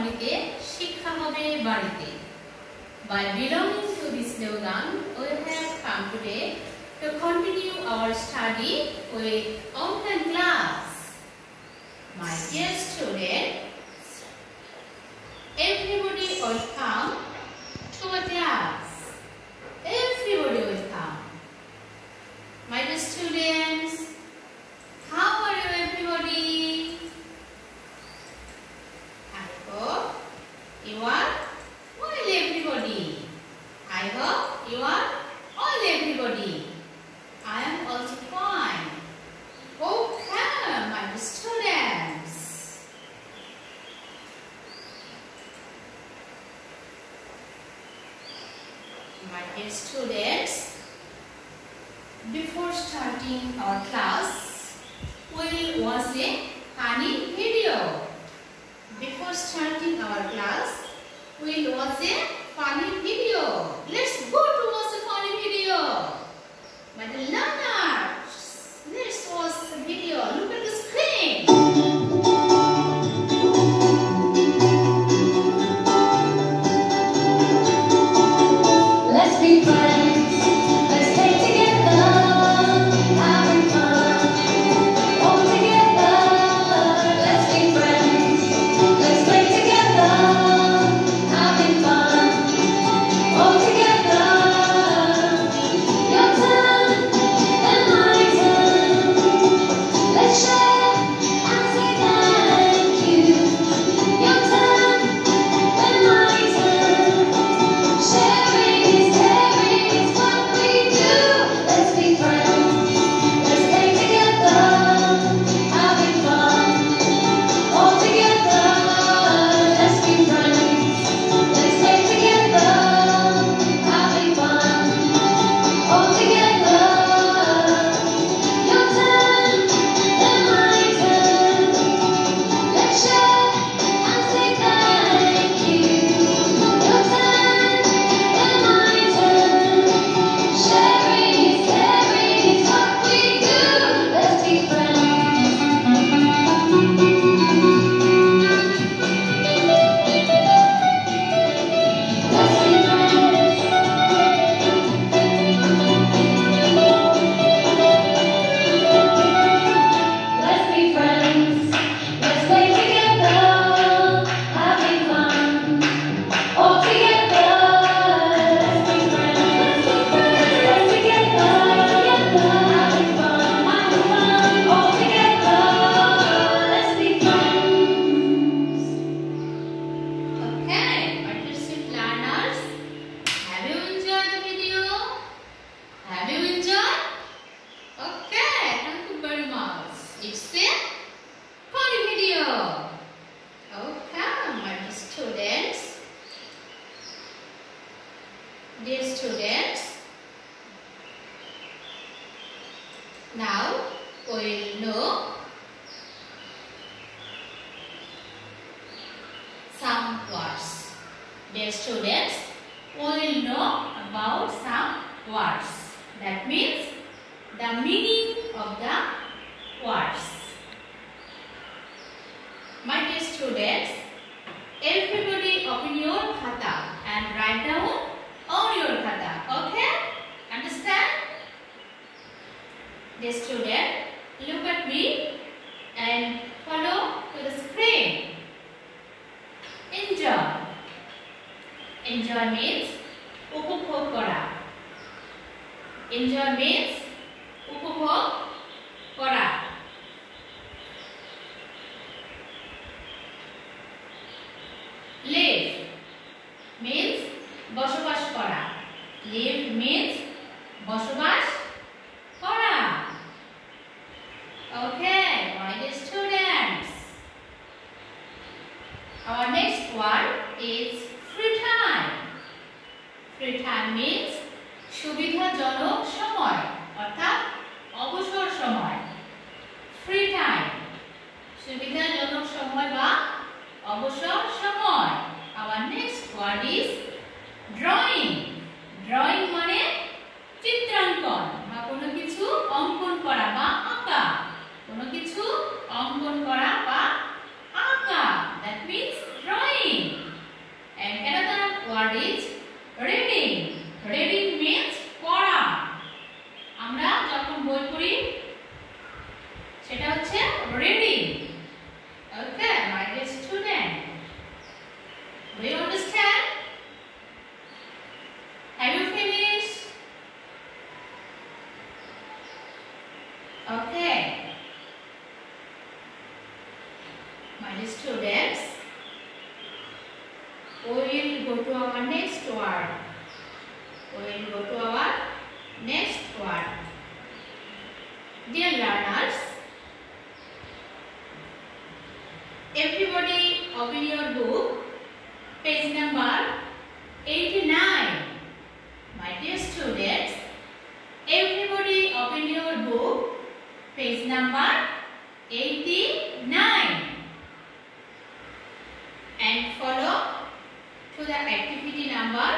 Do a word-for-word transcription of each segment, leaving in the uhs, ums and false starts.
বাড়িতে শিক্ষা হবে বাড়িতে। By belonging to this slogan, we have come today to continue our study with online class. My dear students, everybody will come to a class. Everybody will come. My dear students, how are you everybody? I hope you are all everybody. I hope you are all everybody. I am also fine. Okay, my dear students. My dear students, before starting our class, we will watch a funny video. Before starting our class, we will watch a funny video. Let's go to watch a funny video. My dear learners, let's watch the video. Look at the screen. Let's be friends. Let's stay together, having fun. All together. Let's be friends. Let's play together, having fun. All together. Your turn and my turn. Let's share and say thank you. Your turn and my turn. Sharing is caring is what we do. Let's be friends. Let's stay together, having fun. All together. Let's be friends. Let's stay together, having fun. All together. Your turn and my turn. Let's share and say thank you. Your turn and my turn. Sharing is caring is what we do. Let's be friends. Let's be friends. Let's be friends. Let's play together, having fun. All together. Let's be friends. Let's stay together, having fun. All together. Let's be friends. Okay, participant learners, have you enjoyed the video? Have you enjoyed? Okay, thank you very much. It's a funny video. Okay, my dear students. Dear students, now we will know some words. Dear students, we will know about some words. That means the meaning of the words. My dear students, everybody open your khata and write down on your khata. Okay? Understand? Dear student, look at me and follow to the screen. Enjoy. Enjoy means উপভোগ করা. Enjoy means উপভোগ করা. Live means বসবাস করা. Live means বসবাস করা. Okay, my dear students. Our next word is free time. Free time means সুবিধাজনক সময় অর্থাৎ অবসর সময়. Free time সুবিধাজনক সময় বা অবসর সময়. Our next word is drawing. Drawing মানে চিত্রাঙ্কন বা কোনো কিছু অঙ্কন করা বা আঁকা. কোনো বই পড়ি সেটা হচ্ছে reading. Okay, my dear student, do you understand? Have you finished? Okay, my dear students, we will go to our next word. We will go to our next word. Dear learners, everybody open your book, page number eighty-nine. My dear students, everybody open your book, page number eighty-nine, and follow to the activity number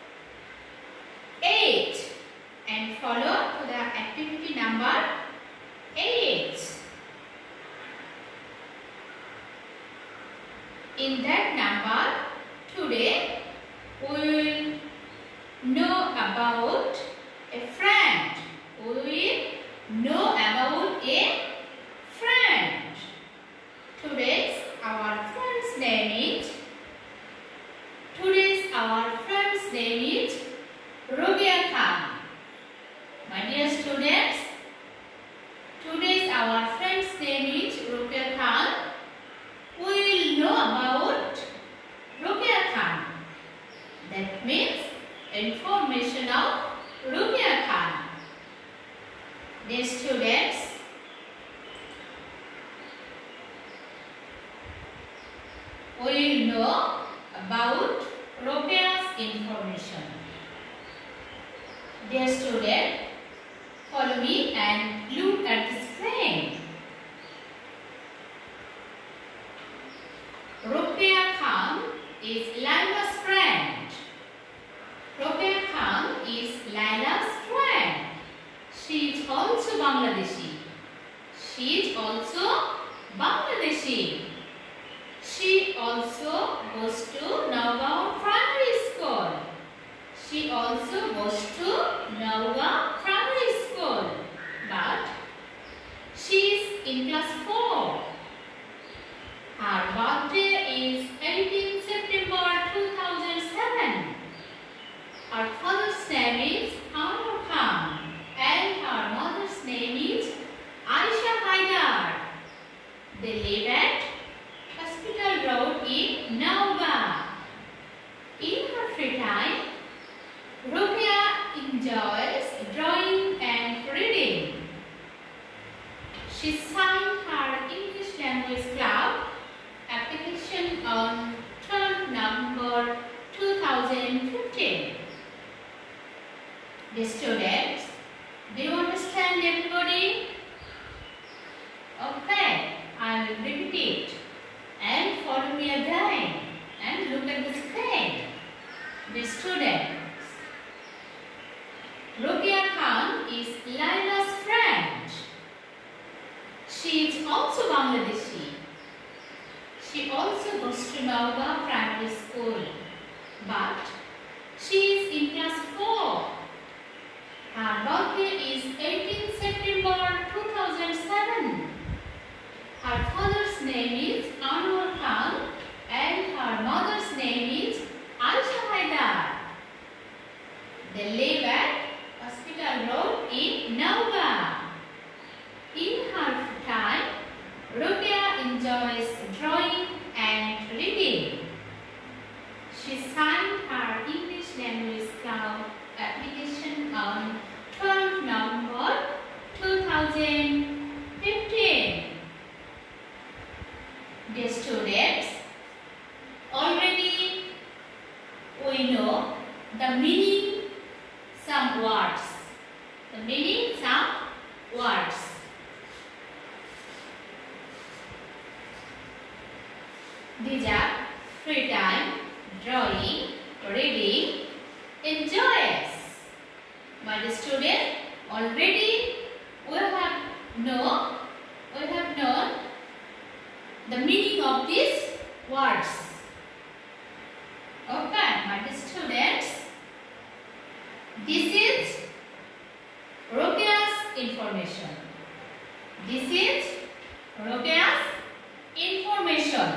eight, and follow to the activity number eight. In that number, today we will know about a friend. We will know about a friend. Today's our friend's name is Today's our friend's name is Ruqya Khan. My dear students, today's our friend's name is Ruqya Khan. We will know about Ruqya Khan. That means information of Ruqya Khan. Dear students, we will know about Ruqya's information. Dear student, follow me and look at the screen. Ruqya Khan is Laila's friend. Ruqya Khan is Laila's friend. She is also Bangladeshi. She is also Bangladeshi. She also goes to Nagaon Primary School. She also goes to Nagaon Primary School. But she is in class four. Her birthday is eighteenth September two thousand seven. Her father's name is Anwar Khan and her mother's name is Aisha Haidar. They live at Hospital Road in Nagaon. In her free time, Ruqya enjoys drawing and reading. She signed her English language club application on twelfth November two thousand fifteen. Dear students, do you understand everybody? Okay, I will repeat it and follow me again and look at the screen. Dear students, Ruqya Khan is Laila's friend. She is also Bangladeshi. She also goes to Nagaon Primary School, but she is in class four. Her birthday is eighteenth September two thousand seven. Her father's name is Anwar Khan and her mother's name is Aisha Haidar. They live at Hospital Road in Nagaon. In her time, Ruqya enjoys drawing and reading. She signed her English language club application on twelfth November two thousand fifteen. Dear students, already we know the meaning some words. The meaning some words. These are free time, drawing, reading, enjoys. My dear student, already we have know we have known the meaning of these words. Okay, my dear students, this is Ruqya's information. information. This is Rokea's information.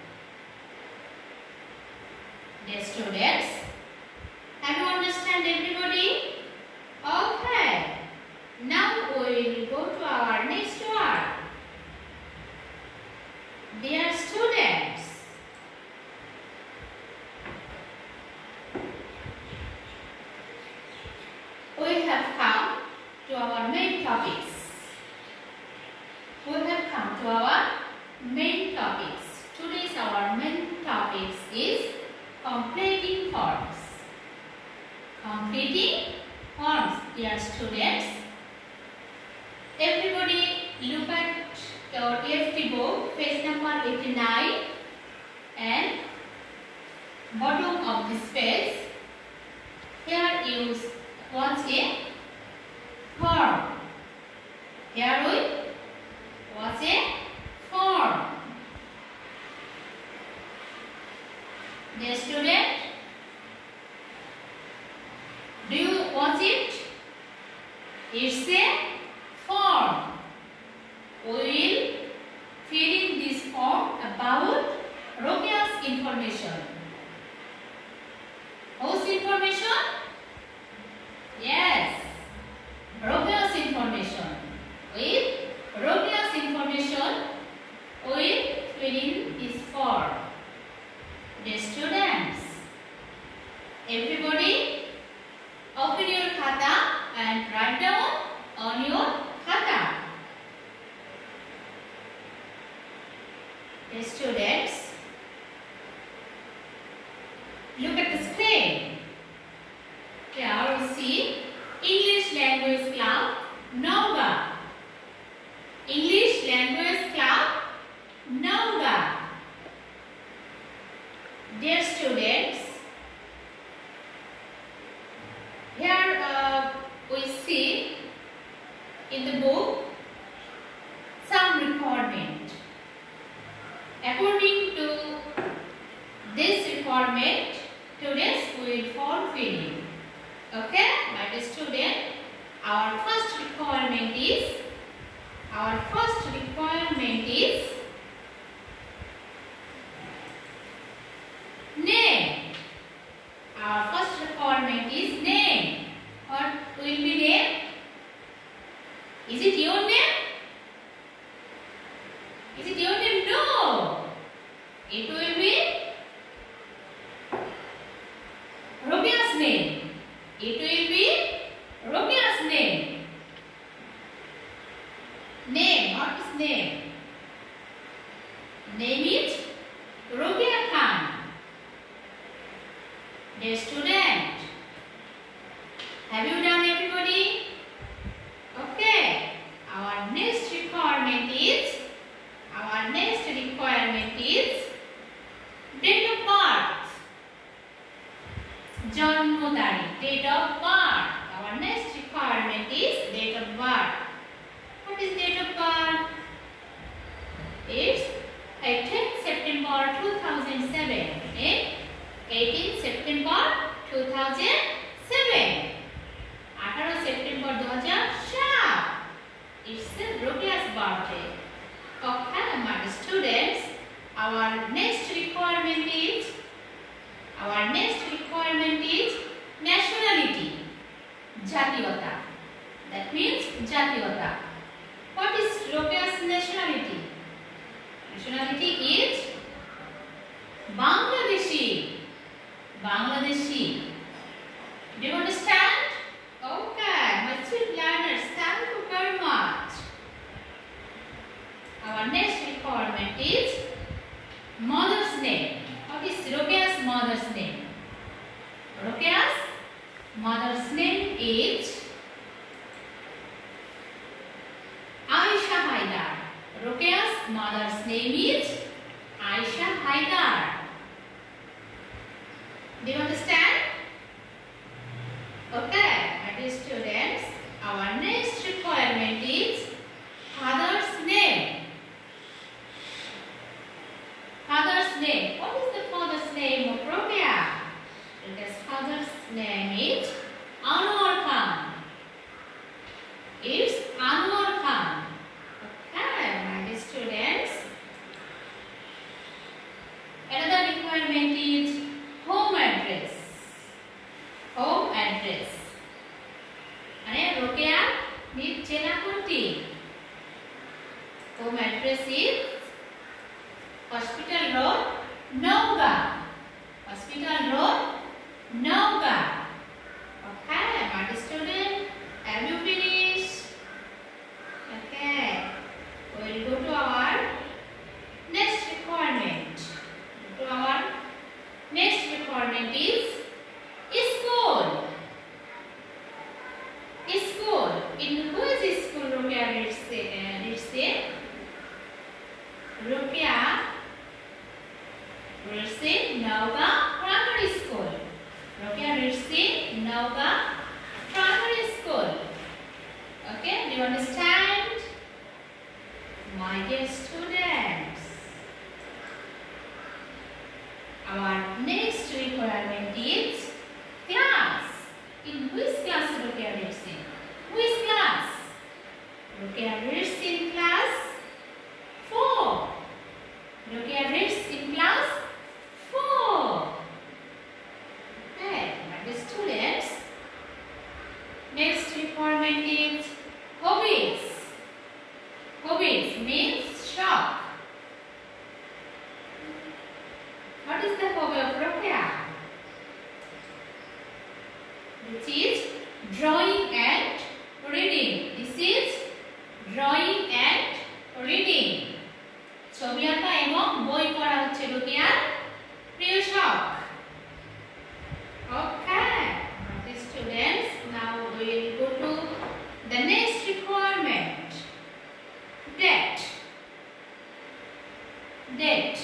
Dear students, have you understand everybody? Okay. Now we will go to our next word. Dear students, we have come to our main topics. We have come to our main topics. Today's our main topics is completing forms. Completing forms, dear students. Everybody look at your E F T book, page number eighty-nine, and bottom of this page. Here you watch a form. Here we watch a form. Dear student, do you watch it? It's a form. We will fill in this form about Rokea's information. Whose information? Yes, Rokea's information. With Rokea's information, we will fill in this form. Dear students, everybody open your khata and write down on your khata. Dear students, look at the screen. Here we see English Language Club, Nauga. English Language Club, Nauga. Dear students, here uh, we see in the book some requirement. According to this requirement, students will form filling. Okay, my dear student, our first requirement is our first requirement is name. Our first requirement is name. What will be name? Is it your name? Is it your name? No. It will be Rokea's name. It will be Rokea's name. Name. What is name? Name is Rokea Khan. Dear student, have you done everybody? Okay. Our next requirement is our next requirement is date of birth. Janmo tarikh, date of birth. Our next requirement is date of birth. What is date of birth? It's eighteenth September two thousand seven. Eh? eighteenth September two thousand seven. eighteen September two thousand seven. It's Rokea's birthday. Okay, my students, our next requirement is our next requirement is nationality. Jatiyata. That means Jatiyata. What is Rokea's nationality? Nationality is Bangladeshi. Bangladeshi. Do you understand? Okay, my sweet learners, thank you very much. Our next requirement is mother's name. What is Rokea's mother's name? Rokea's mother's name is Aisha Haidar. Rokea's mother's name is Aisha Haidar. Do you understand? Okay, my dear students, our next requirement is father's name. Father's name. What is the father's name of Rokea? His father's name is Anwar Khan. It's Anwar address is Hospital Road, Nauga. Hospital Road, Nauga. Okay, my student, have you finished? Okay, we will go to our next requirement. Go to our next requirement is school. School. In whose school Rukia reads it? Rukia reads in Nauga Primary School. Rukia reads in Nauga Primary School. Okay, do you understand? My dear students, our next requirement is class. In which class Rukia reads in? Which class? Rukia reads in class four. Rukia reads in class four. Okay, my dear students, next requirement is hobbies. Hobbies means shop. What is the hobby of Rukia? Which is drawing and reading. This is drawing and reading. ছবি আঁকা এবং বই পড়া হচ্ছে রুকিয়ার প্রিয় শখ। Okay, students, now we will go to the next requirement. Date. Date.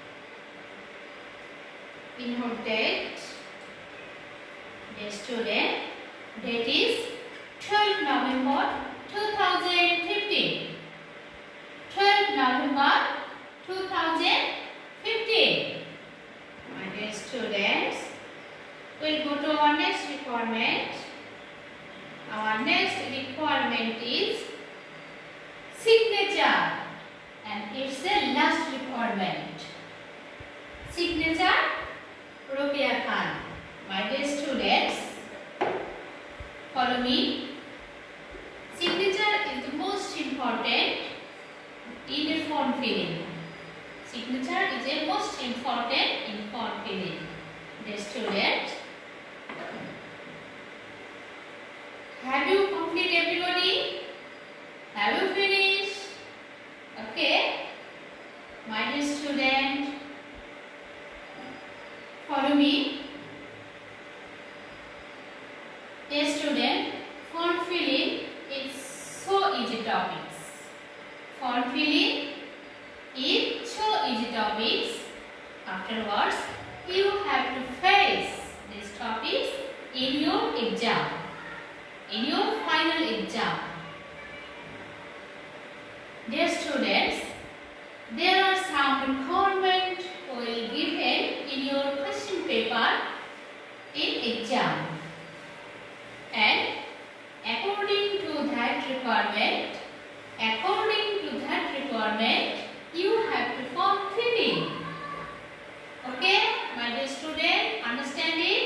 In her date, the student, date is twelfth November two thousand fifteen. twelfth November two thousand fifteen. My dear students, we'll go to our next requirement. Our next requirement is signature, and it's the last requirement. Signature, Rukia Khan. My dear students, follow me. Signature is the most important in a form filling. Signature is the most important in form filling. Dear students, have you completed everybody? Have you finished? Okay, my dear student, follow me. Dear student, form filling is so easy topics. Form filling is so easy topics. Afterwards, you have to face these topics in your exam, in your final exam. Dear students, there are some requirements will given in your question paper in exam, and according to that requirement, according to that requirement, you have to form filling. Okay, my dear student, understand it?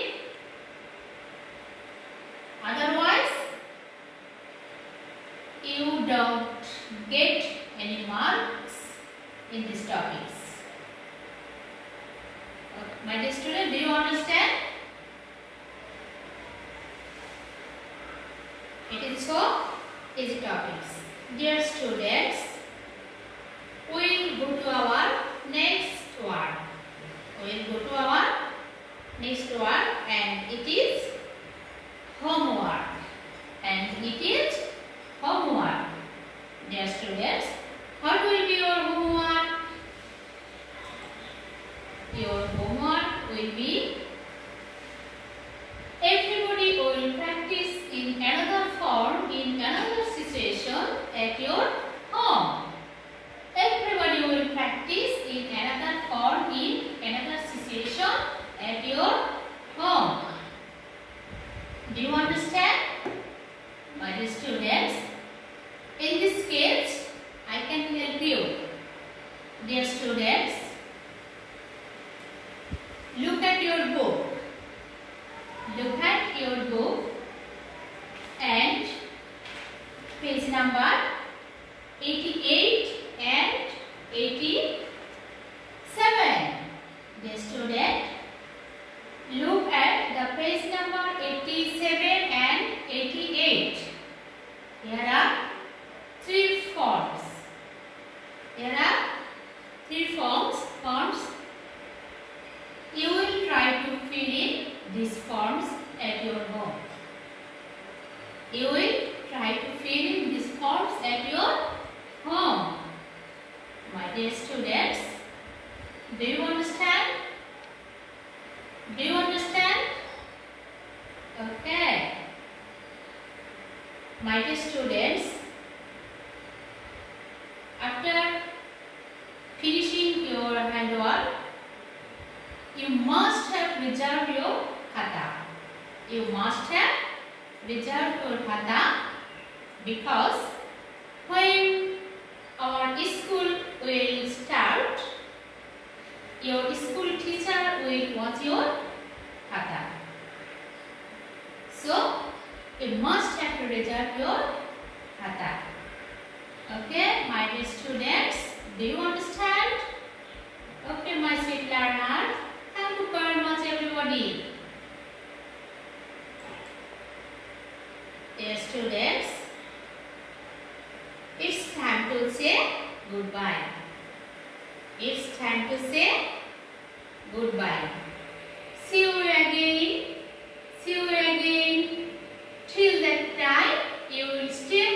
Otherwise, you don't get any marks in these topics. Okay, my dear student, do you understand? It is so easy topics. Dear students, we will go to our next word. We will go to our next word, and it is homework. And it is homework. Dear students, what will be your homework? Your homework will be, everybody will practice in another form, in another situation at your home. Everybody will practice in another form, in another situation at your home. Do you understand? My dear students, in this case, I can help you. Dear students, look at your book. Look at your book and page number eighty-eight and Here are three forms. Forms. You will try to fill in these forms at your home. You will try to fill in these forms at your home. My dear students, do you understand? Do you understand? Okay. My dear students, after finishing your handwork, you must have reserved your khata. You must have reserved your khata because when our school will start, your school teacher will watch your khata. So, you must have to reserve your khata. Okay, my dear students, do you understand? Okay, my sweet learners, thank you very much everybody. Dear students, it's time to say goodbye. It's time to say goodbye. See you again. See you again. Till that time, you will stay